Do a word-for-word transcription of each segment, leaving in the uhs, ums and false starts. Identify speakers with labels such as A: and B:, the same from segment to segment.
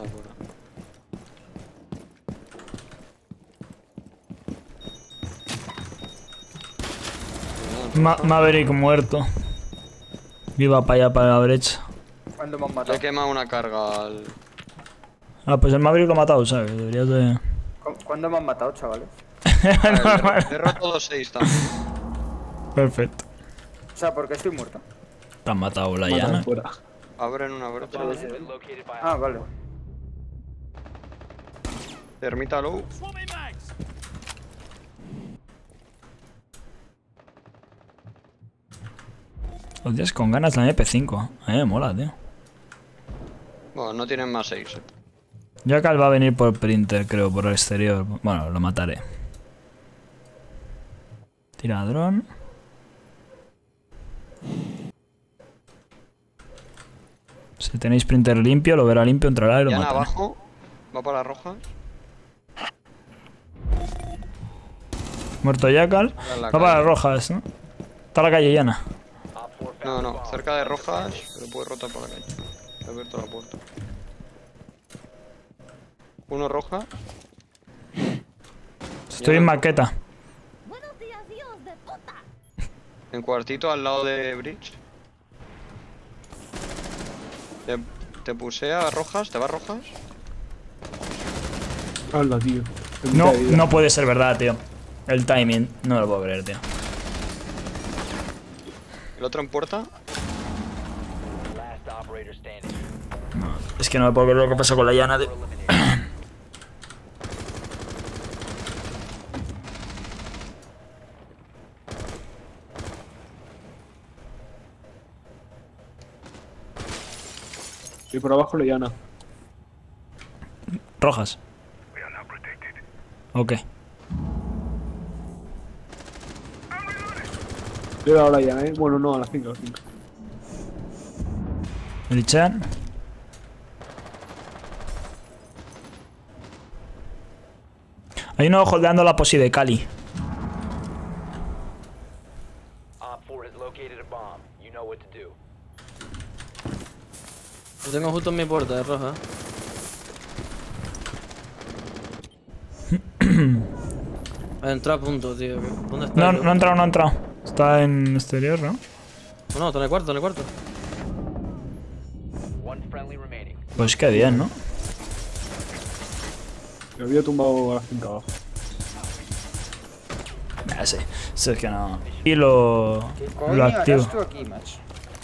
A: Ma Maverick muerto. Iba para allá, para la brecha.
B: ¿Cuándo me han matado?
C: Le he quemado una carga al...
A: Ah, pues el Maverick lo ha matado, ¿sabes? Deberías de...
B: ¿Cuándo me han matado, chavales?
C: Vale, he roto dos seis también.
A: Perfecto.
B: O sea, ¿por qué estoy muerto?
A: Te han matado la llana.
C: Abren una brecha.
B: Ah, vale.
C: Termita low.
A: Los días con ganas la M P cinco. A mí me mola, tío.
C: Bueno, no tienen más seis. Eh.
A: Jackal va a venir por printer, creo, por el exterior. Bueno, lo mataré. Tira dron. Si tenéis printer limpio, lo verá limpio, entrará y lo
C: Yana
A: matará.
C: abajo. Va para las rojas.
A: Muerto Jackal. Va para las rojas, ¿no? Está la calle llana.
C: No, no, cerca de rojas, pero puede rotar por la calle. He abierto la puerta. Uno roja.
A: Estoy en maqueta.
C: En cuartito al lado de Bridge. Te, te pusea a rojas, te va a rojas.
D: Habla, tío.
A: No, no puede ser verdad, tío. El timing, no lo puedo creer, tío.
C: El otro en puerta.
A: No, es que no me puedo creer lo que pasó con la llana, tío.
D: Y por abajo le llana.
A: Rojas. Ok.
D: Le he dado la llana, eh. Bueno, no, a las cinco, a las cinco.
A: El chan. Hay uno holdeando la posi de Cali.
E: Lo tengo justo en mi puerta, de roja. Ha entrado a punto, tío. ¿Dónde está?
A: No, no ha entrado, no ha entrado. Está en exterior, ¿no?
E: No, no, está en el cuarto, en el cuarto.
A: Pues qué bien, ¿no?
D: Me había tumbado a las cinco abajo.
A: Ya sé, sí, es que no. Y lo,
B: ¿Qué
A: lo
B: coño
A: activo.
B: haces tú aquí, macho?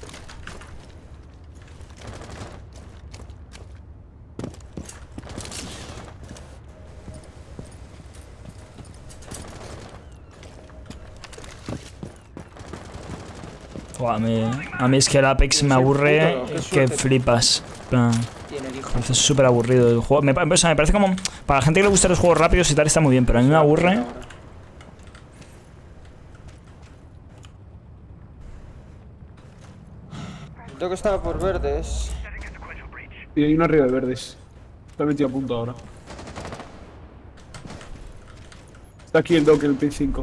A: Buah, a, mí, a mí es que el Apex me aburre que flipas. Plan, me parece súper aburrido el juego. Me, o sea, me parece como... Para la gente que le gustan los juegos rápidos y tal está muy bien, pero a mí me aburre.
B: Tengo que estar por verdes.
D: Y hay uno arriba de verdes. Está metido a punto ahora. Está aquí el Doc, el P cinco.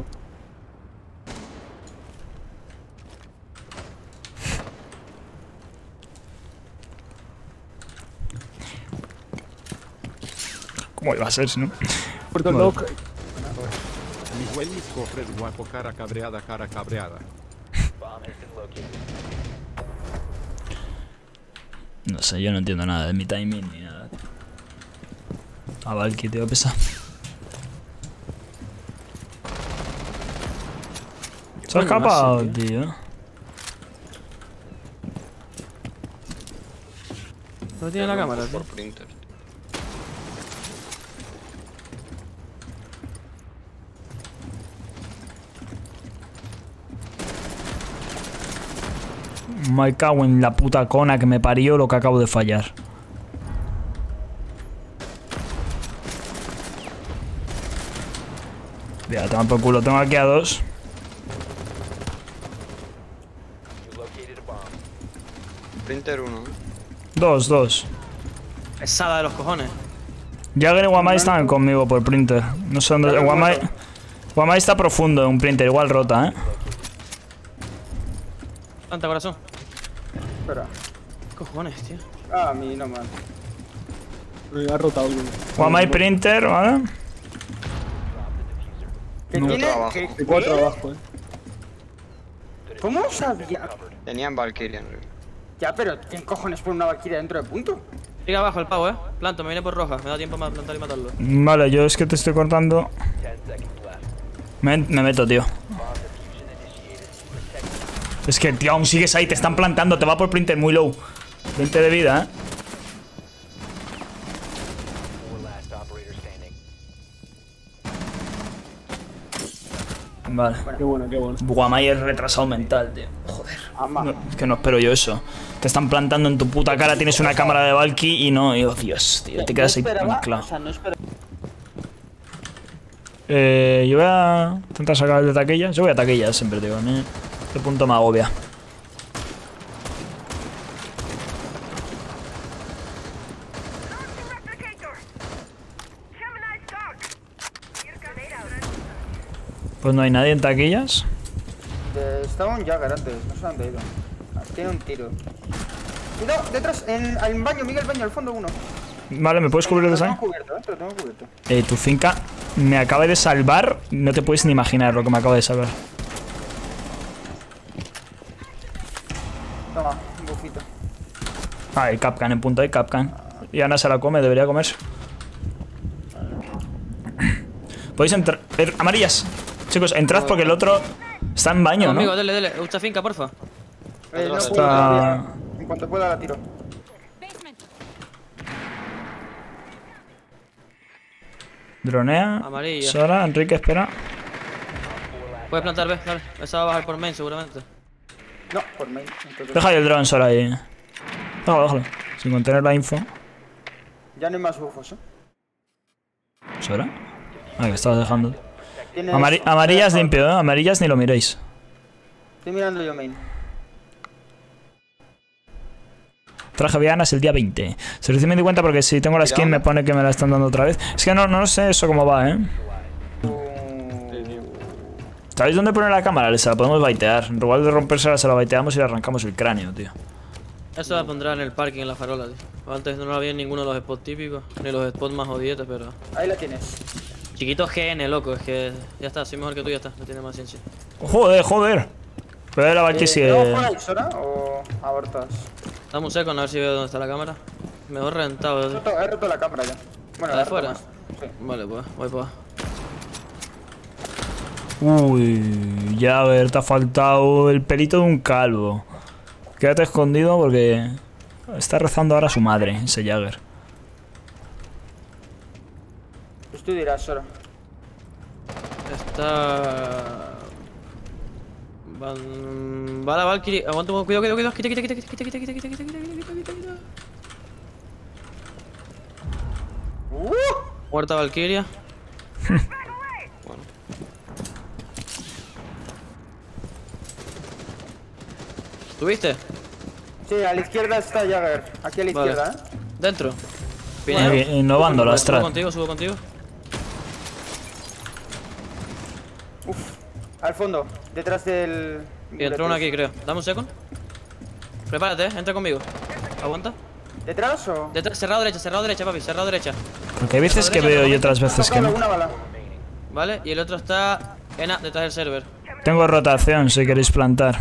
A: ¿Cómo iba a ser si no?
D: Puerto el
A: Vale.
D: Doc.
F: Miguel cofre guapo, cara cabreada, cara cabreada.
A: No sé, yo no entiendo nada de mi timing ni nada. Ah, Valky, tío, pesa. Se ha escapado, tío.
E: No tiene la cámara, tío.
C: Por printer.
A: Me cago en la puta cona que me parió lo que acabo de fallar. Ya, toma por culo, tengo aquí a dos.
C: Printer uno. ¿eh?
A: Dos, dos.
E: Pesada de los cojones.
A: Jagger y Wamai están conmigo por printer. No sé dónde. Wamai, Wamai está profundo en un printer, igual rota, eh.
E: Tanta corazón.
B: Espera.
E: ¿Qué cojones, tío?
B: Ah, a mí no man.
D: Me ha rotado.
A: Guamai Printer, ¿vale?
B: Que
C: No.
B: tiene.
C: Otro
B: que-
C: abajo.
D: Hay cuatro
B: ¿qué?
D: abajo, eh.
B: ¿Cómo sabía?
C: Tenían Valkyrie arriba.
B: Ya, pero ¿quién cojones pone una Valkyria dentro de punto?
E: Sigue abajo el pavo, eh. Planto, me viene por roja. Me da tiempo para plantar y matarlo.
A: Vale, yo es que te estoy cortando. Me, me meto, tío. Es que, tío, aún sigues ahí, te están plantando, te va por Printer muy low. veinte de vida, eh. Vale.
D: Qué bueno, qué bueno.
A: Guamai es retrasado mental, tío. Joder.
B: Ama.
A: No, es que no espero yo eso. Te están plantando en tu puta cara, tienes una cámara de Valky y no, y, oh Dios, tío, te quedas ahí anclado.
B: O sea, no espera.
A: Eh, yo voy a intentar sacar el de taquillas. Yo voy a taquillas siempre, tío. A mí este punto me agobia. Pues no hay nadie en taquillas.
B: De- Estaba un Jagger antes, no sé dónde ha ido. Ah, tiene un tiro. Cuidado, detrás, en el baño, Miguel, baño, al fondo uno.
A: Vale, ¿me puedes cubrir
B: Lo
A: desde
B: tengo
A: ahí?
B: cubierto, eh, te lo tengo cubierto.
A: Eh, tu finca me acaba de salvar. No te puedes ni imaginar lo que me acaba de salvar.
B: Toma, un bufito.
A: Ah, hay Capcan en punto, hay Capcan. Y Ana se la come, debería comerse. Podéis entrar. Er, amarillas. Chicos, entrad porque el otro está en baño,
E: Amigo,
A: ¿no?
E: dele, dele. Usta finca, porfa.
B: Eh, no
C: Está-
B: puedo todavía. En cuanto pueda la tiro.
A: Dronea.
E: Amarilla.
A: Sora, Enrique, espera.
E: Puedes plantar, ve, dale. Esa va a bajar por main seguramente.
B: No, por main. entonces-
A: Deja ahí el drone, Sora, ahí. Déjalo, déjalo. Sin contener la info.
B: Ya no hay más bufos, eh.
A: ¿Sora? Ah, que estabas dejando.
B: Tienes-
A: Amari- amarillas limpio, ¿eh? Amarillas ni lo miréis.
B: Estoy mirando yo main.
A: Traje Vianas el día veinte. Se lo hice me di cuenta porque si tengo la skin me pone que me la están dando otra vez. Es que no, no sé eso cómo va, ¿eh? ¿Sabéis dónde poner la cámara? Se la podemos baitear. En lugar de rompérsela, se la baiteamos y le arrancamos el cráneo, tío.
E: Eso la pondrá en el parking, en la farola, tío. Antes no la había en ninguno de los spots típicos, ni los spots más odietes, pero...
B: Ahí la tienes.
E: Chiquito G N, loco, es que... Ya está, soy mejor que tú, ya está, no tiene más ciencia.
A: Joder, joder. Pero la Valky
B: Eh,
A: sigue.
B: ¿Luego por ahí, Sora, o abortas?
E: Dame un second a ver si veo dónde está la cámara. Mejor
B: He
E: reventado.
B: roto, he roto la cámara ya. Bueno,
E: ¿La de
B: la he roto
E: fuera?
B: más. Sí.
E: Vale, pues, voy pues.
A: Uy, ya a ver, te ha faltado el pelito de un calvo. Quédate escondido porque está rezando ahora a su madre, ese Jagger.
B: Pues tú dirás, Sora.
E: Está... Van... Va la Valkyrie. Aguanta un poco, cuidado, cuidado, cuidado. Quita, quita, quita, quita, quita, quita, quita, quita, quita, quita, quita, quita, quita.
B: ¡Uh!
E: Muerta Valkyria. ¿Tuviste?
B: Sí, a la izquierda está Jagger. Aquí a la
E: Vale.
B: izquierda, eh.
E: Dentro.
A: Aquí, innovando la
E: Subo
A: strat.
E: contigo, subo contigo.
B: Al fondo, detrás del.
E: Y entró uno aquí, creo. Dame un second. Prepárate, eh. Entra conmigo. Aguanta.
B: ¿Detrás o.?
E: Detrás, cerrado derecha, cerrado derecha, papi, cerrado derecha.
A: Porque hay veces que veo y otras veces que no.
B: Una bala.
E: Vale, y el otro está... Ena, detrás del server.
A: Tengo rotación si queréis plantar.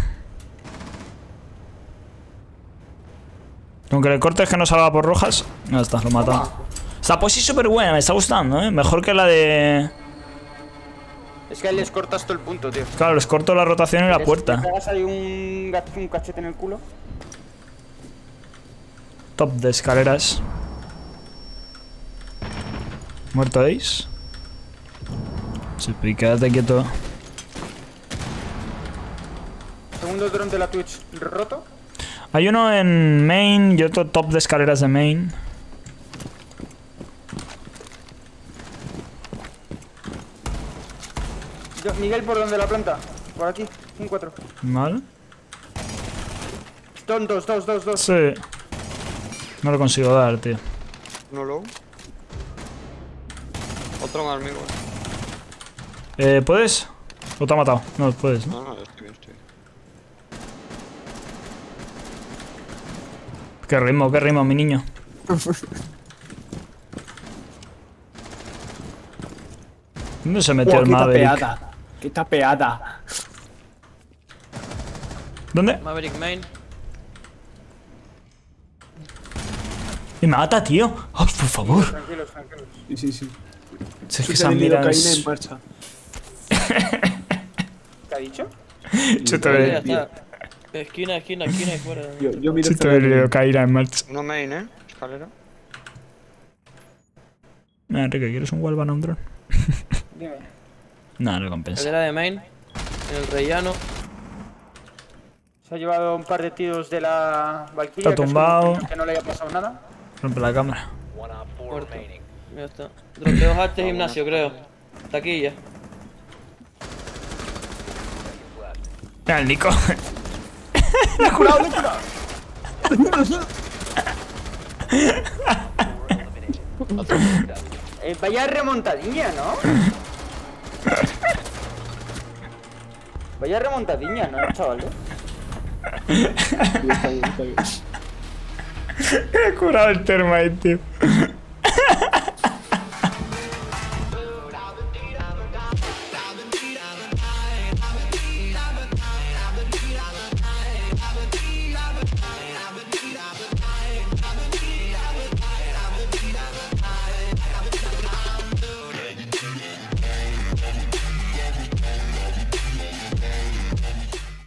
A: Aunque le cortes que no salga por rojas. No está, lo he matado. Esta posi es súper buena, me está gustando, ¿eh? Mejor que la de...
B: Es que ahí les cortas todo el punto, tío.
A: Claro, les corto la rotación y la
B: Les-
A: puerta.
B: Le pegas ahí un, gat- un cachete en el culo.
A: Top de escaleras. ¿Muerto Ace? Sí, pues quédate quieto.
B: Segundo dron de la Twitch roto.
A: Hay uno en main y otro top de escaleras de main.
B: Yo- Miguel, ¿por dónde la planta? Por aquí, un cuatro.
A: Vale.
B: Son dos, dos, dos, dos.
A: Sí. No lo consigo dar, tío.
C: Uno low. Otro más, amigo.
A: Eh, ¿puedes? ¿O te ha matado? No, puedes, ¿no?
C: No, no, estoy bien, estoy bien.
A: Qué ritmo, qué ritmo, mi niño. ¿Dónde se metió
D: Oh,
A: el
D: qué
A: Maverick?
D: tapeada. Qué tapeada.
A: ¿Dónde?
E: Maverick main.
A: Y me mata, tío. Ay, por favor.
B: Tranquilos, tranquilos.
D: Sí, sí, sí.
A: Si es que
D: Chuta
A: esa
D: de
A: mira
D: lidocaína
A: es...
D: en marcha.
B: ¿Qué ha dicho?
A: Chuta
E: Ya
A: de...
E: está. Esquina, esquina, esquina y fuera.
D: Yo, yo miro
A: Chuta
D: esta
A: de
D: línea.
A: lidocaína en marcha.
C: Uno main, eh. Escalera.
A: Ah, Enrique, ¿quieres un Walvan a un dron?
B: Dime.
A: No, no compensa.
E: Cadera de main. En el rellano.
B: Se ha llevado un par de tiros de la Valkyria.
A: Está
B: que es
A: tumbado.
B: como que no le haya pasado nada.
A: Rompe la cámara.
E: Muerto. Ya está. Dropeo arte gimnasio, creo. Taquilla.
A: Mira el Nico.
B: ¡Le he curado, le he curado! eh, vaya remontadilla, ¿no? Vaya remontadilla, ¿no, chaval?
D: Está bien, está bien.
A: Me he curado el termite, tío.